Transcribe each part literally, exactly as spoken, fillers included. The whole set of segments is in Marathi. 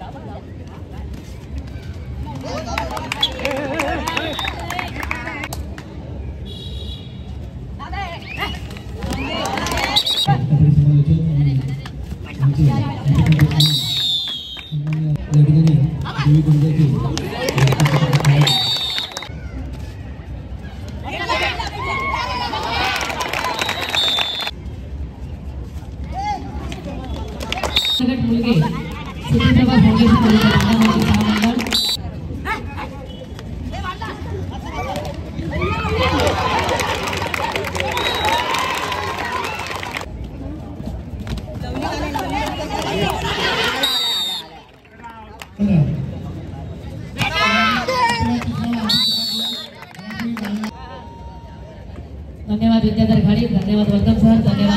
धन्यवाद विद्याधर घाडी, धन्यवाद वर्धन सर, धन्यवाद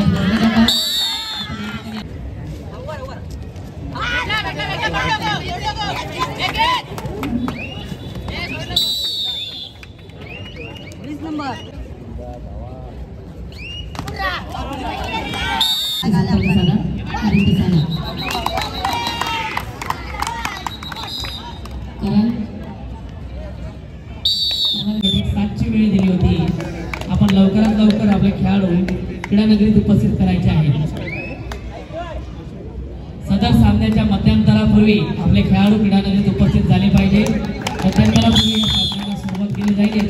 सातची वेळ दिली होती. आपण लवकरात लवकर आपले खेळाडू क्रीडा नगरीत उपस्थित करायचे आहेत. सदर सामन्याच्या मध्यंतरापूर्वी आपले खेळाडू क्रीडा नगरीत उपस्थित झाले पाहिजे. मध्यंतरापूर्वी या सामन्याला सुरुवात केली जाईल.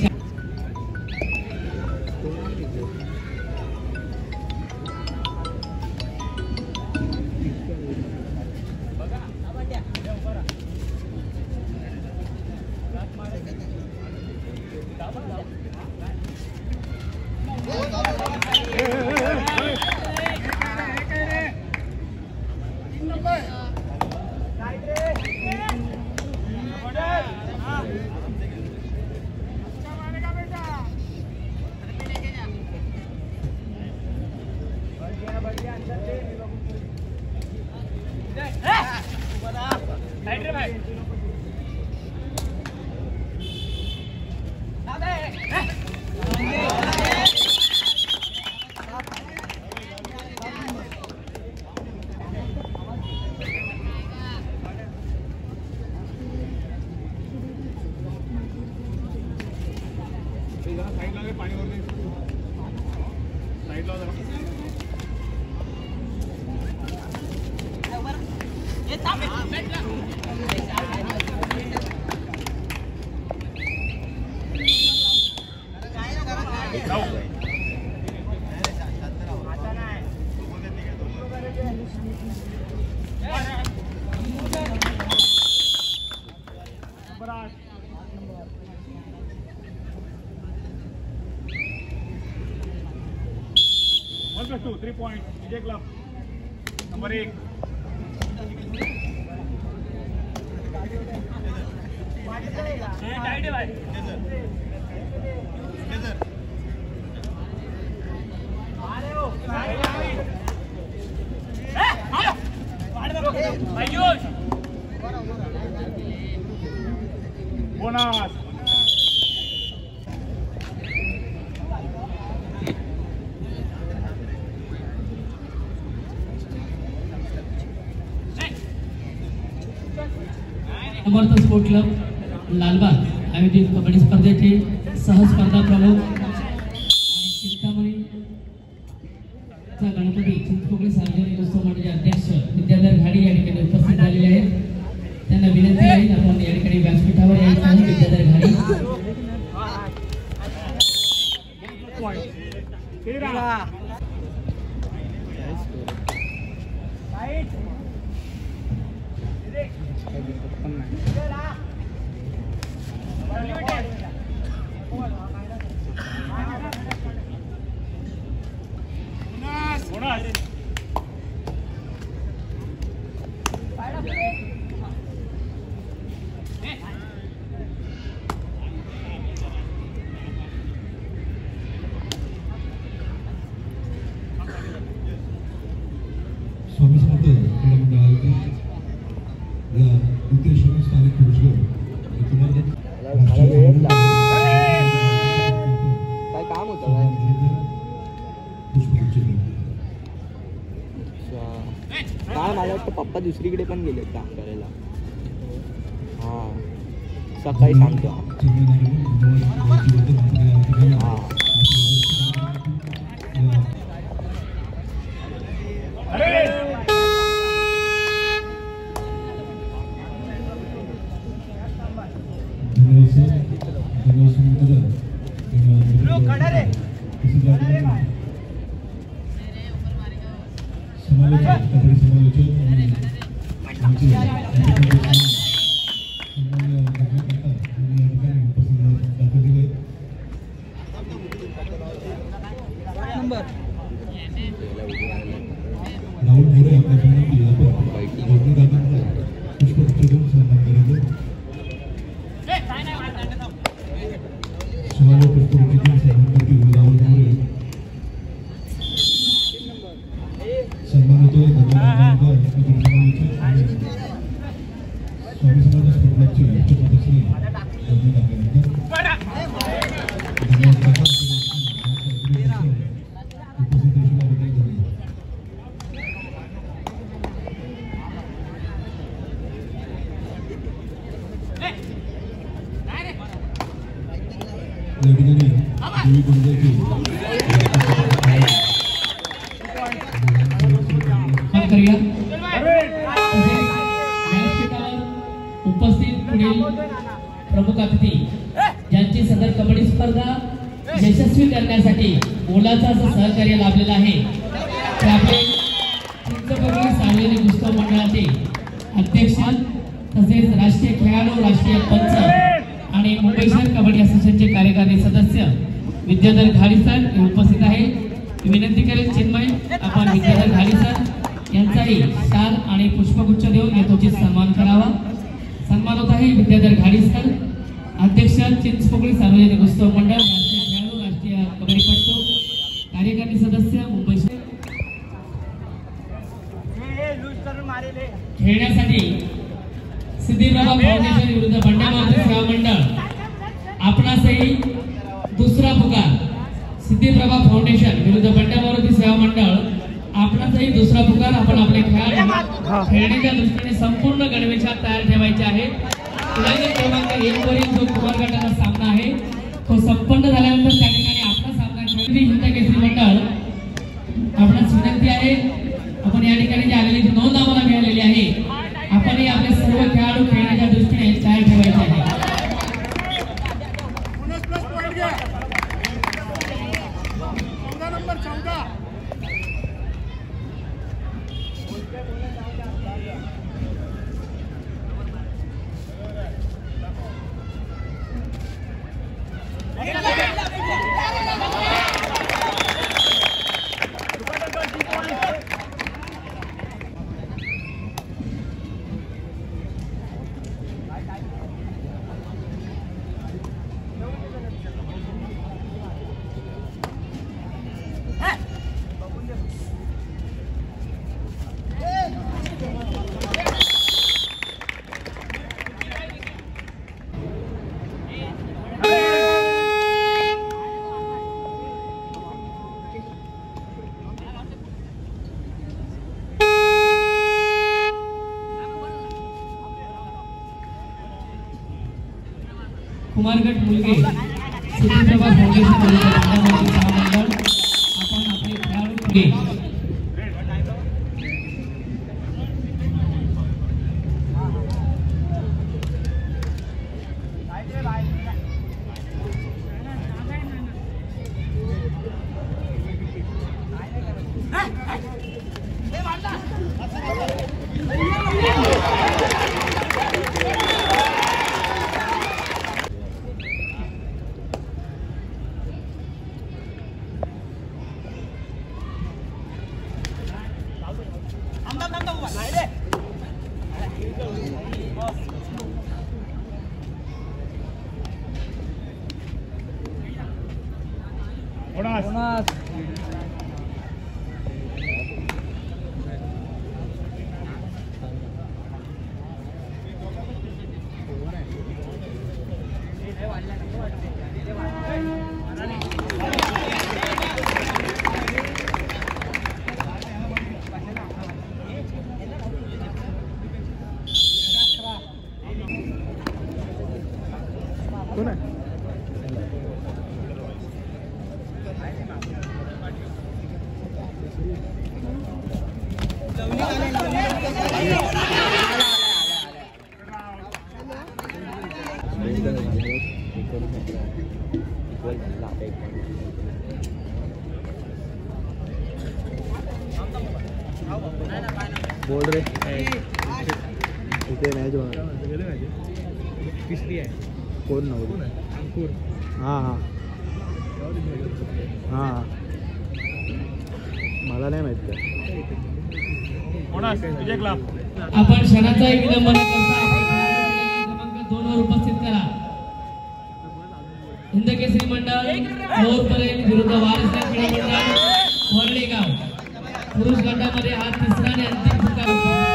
Two, three point. Vijay Club. Number eight. Bonus. समर्थ स्पोर्ट क्लब लालबाग आयोजित कबड्डी स्पर्धेचे सहस्पर्धा प्रमुख आणि चिंतामणीचा गणपती चिंचपोकळी सार्वजनिक उत्सव मंडळाचे अध्यक्ष विद्याधर घाडी या ठिकाणी उपस्थित झालेले आहेत. त्यांना विनंती आहे आपण या ठिकाणी व्यासपीठावर यायचं आहे. विद्याधर घाडी स्वामी समर्थ क्रीडा मंडळाचे या द्वितीय श्रम स्थानिक पुरस्कार काय काम होतं काय मला वाटतं पप्पा दुसरीकडे पण गेले काम करायला. सकाळी सांगतो. राहुल मोरे आपल्या समोर पुष्पगुच्छ देऊन सन्मान करायचं. शिवाला पुष्पगुच्छ देऊन सन्मान करतील राहुल मोरे. सन्मान होतोय धन्यवाद स्वामी समाज स्पोर्ट क्लबचे मुख्य सदस्य रवी काकेकर. या ठिकाणी देवी गुंजाची उपस्थित पुढील प्रमुख अतिथी ज्यांची सदर कबड्डी स्पर्धा यशस्वी करण्यासाठी मोलाचं असं सहकार्य लाभलेलं आहे ते आपले चिंचपोकळी सार्वजनिक उत्सव मंडळाचे अध्यक्ष तसेच राष्ट्रीय खेळाडू राष्ट्रीय पंच आणि मुंबई शहर कबड्डी असोसिएशनचे कार्यकारी सदस्य विद्याधर घाडी सर हे उपस्थित आहे. विनंती करेल चिन्मय आपण विद्याधर घाडी सर यांचाही शाल आणि पुष्पगुच्छ देऊन यथोचित सन्मान करावा. सन्मान होत आहे विद्याधर घाडी सर अध्यक्ष चिंचपोकळी सार्वजनिक उत्सव मंडळ राष्ट्रीय खेळाडू राष्ट्रीय कबड्डीपटू कार्यकारी सदस्य मुंबई शहर. खेळण्यासाठी सिद्धिप्रभा फाउंडेशन विरुद्ध बंडामारुती सेवा मंडळ आपणासही दुसरा पुकार. सिद्धिप्रभा फाउंडेशन विरुद्ध बंडामारुती सेवा मंडळ आपणासही दुसरा पुकार. आपण आपले खेळाडू खेळण्याच्या दृष्टीने संपूर्ण गणवेशात तयार ठेवायचे आहे. क्रमांक एक वरील जो कुमार गटाचा सामना आहे तो संपन्न झाल्यानंतर त्या ठिकाणी आपला सामना खेळली हिंद केसरी मंडळ. आपणास विनंती आहे आपण या ठिकाणी जी आलेली नोंद आम्हाला मिळालेली आहे आपणही आपले सर्व खेळाडू खेळण्याच्या दृष्टीने तयार ठेवायचे आहे. कुमारगट मुलगे सिद्धिप्रभा फाउंडेशन विरुद्ध बंडामारुती सेवा मंडळ आपण आपले खेळाडू पुढे. बोल रे इथे मॅच होणार किसली आहे कोण नव्हतं अंकुर हां हां हां मला नाही माहित काय आपण क्षणाचाही विलंब न करता क्रमांक दोन वर उपस्थित करा. हिंद केसरी मंडळ मोरपरेल विरुद्ध वारसदार क्रीडा मंडळ वरळीगाव पुरुष गटामध्ये हा तिसरा आणि अंतिम प्रकार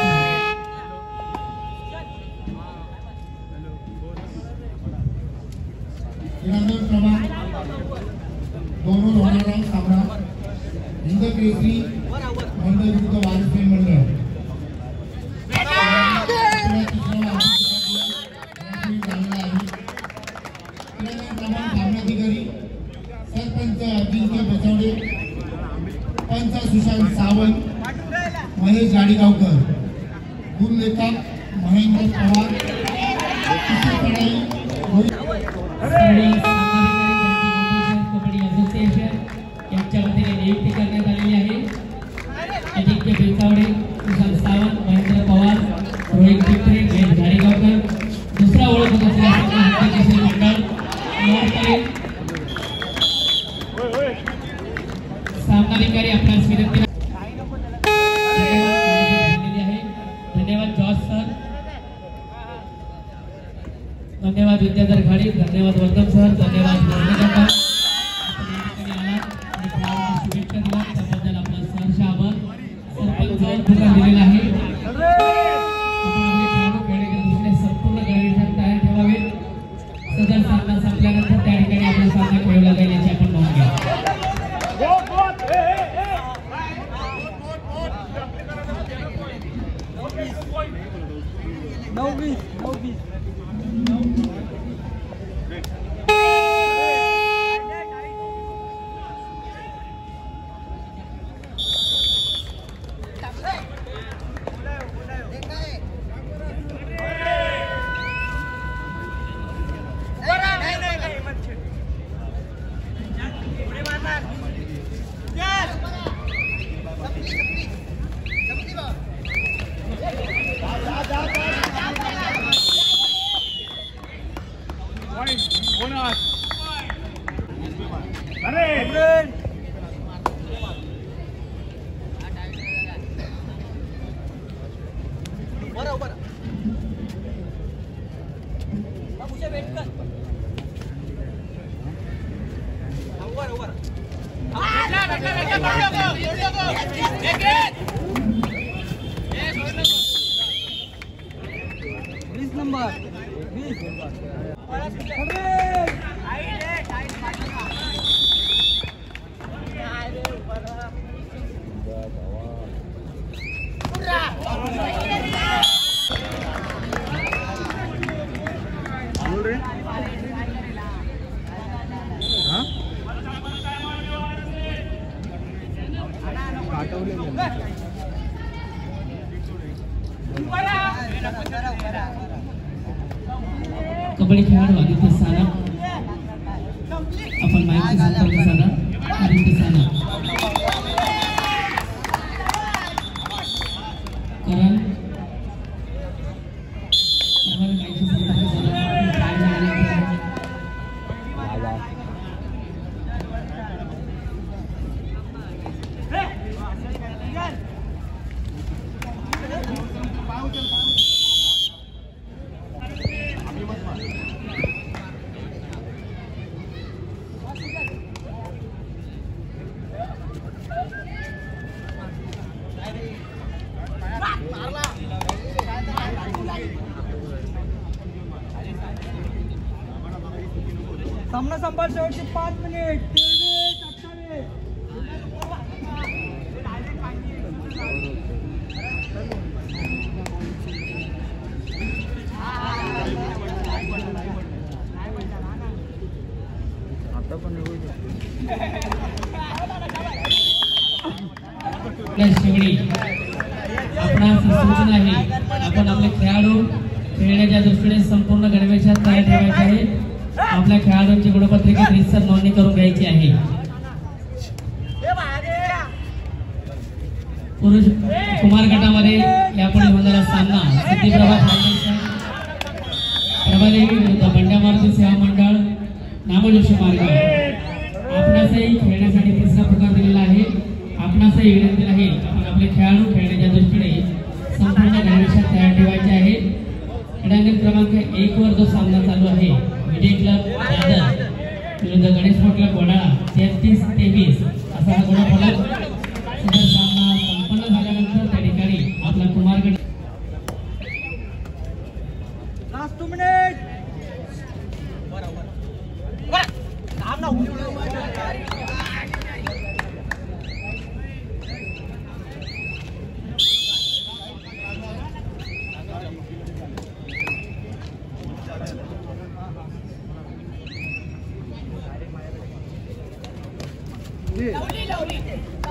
क्रमांक दोन वर होणारा सामना हिंद केसरी मंडळ विरुद्ध वारसदार मंडळ सामनाधिकारी सरपंच अजिंक्य बचवडे, पंच सुशांत सावंत, महेश गाडीगावकर, गुणलेखक महेंद्र पवार, कबड्डी असोसिएशन यांच्या वतीने नियुक्ती करण्यात आलेली आहे. अजिंक्य बेचावडे, सुशांत सावंत, महेंद्र पवार, रोहित पिंपरे, महेश गाडीगावकर. दुसरा ओळख मंडळ सामनाधिकारी आपणास विनंती आहे. धन्यवाद जॉर्ज सर, धन्यवाद विद्याधर घाडी, धन्यवाद वर्धन सर, धन्यवाद शुभेच्छा दिला त्याबद्दल आपला सहर्ष आभार. सरपंच दिलेला आहे. संपूर्ण गाडीसाठी तयार ठेवावे. सदर सामना संपल्यानंतर त्या ठिकाणी आपला सामना खेळवला जाईल याची आपण नोंद घ्या. कबड्डी खेळाडू आदित्य साना, आपण माहिती संपर्क साधा. आदित्य साना करण आपण माहिती संपर्क साधा. सामना संपाल शेवटचे पाच मिनिट. तेवीस अठ्ठावीस शेवटी आपणास सूचना आहे, आपण आपले खेळाडू खेळण्याच्या दृष्टीने संपूर्ण गणवेशात तयार ठेवायचे आहेत. आपल्या खेळाडूंची गुणपत्रिकेत रीतसर नोंदणी करून घ्यायची आहे. पुरुष कुमार गटामध्ये यापुढे होणारा सामना सिद्धिप्रभा फाउंडेशन प्रभादेवी विरुद्ध बंड्या मारुती सेवा मंडळ नामजोशी मार्ग. आपणासही खेळण्यासाठी तिसरा पुकार दिलेला आहे. आपणासही विनंती आहे, आपण आपले खेळाडू खेळण्याच्या दृष्टीने संपूर्ण गणवेशात तयार ठेवायचे आहे. क्रीडांगण क्रमांक एक वर जो सामना चालू आहे, विजय क्लब दादर विरुद्ध गणेश स्पोर्ट क्लब वडाळा तेहतीस तेवीस असा हा गुणफलक. सदर सामना संपन्न झाल्यानंतर त्या ठिकाणी आपला कुमारगड लास्ट टू मिनिट ये